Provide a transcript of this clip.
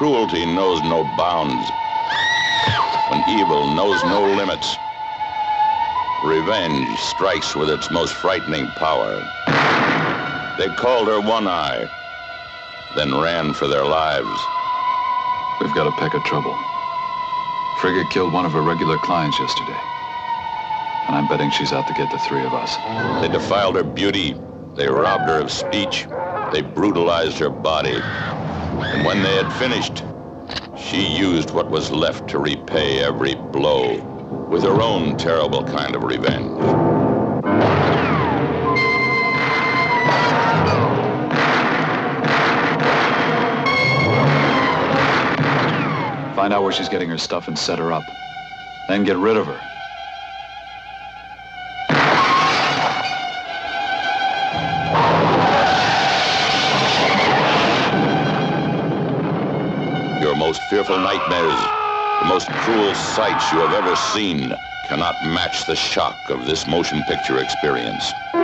cruelty knows no bounds, when evil knows no limits, revenge strikes with its most frightening power. They called her One-Eye, then ran for their lives. We've got a peck of trouble. Frigga killed one of her regular clients yesterday, and I'm betting she's out to get the three of us. They defiled her beauty, they robbed her of speech, they brutalized her body. And when they had finished, she used what was left to repay every blow with her own terrible kind of revenge. Find out where she's getting her stuff and set her up. Then get rid of her. Your most fearful nightmares, the most cruel sights you have ever seen, cannot match the shock of this motion picture experience.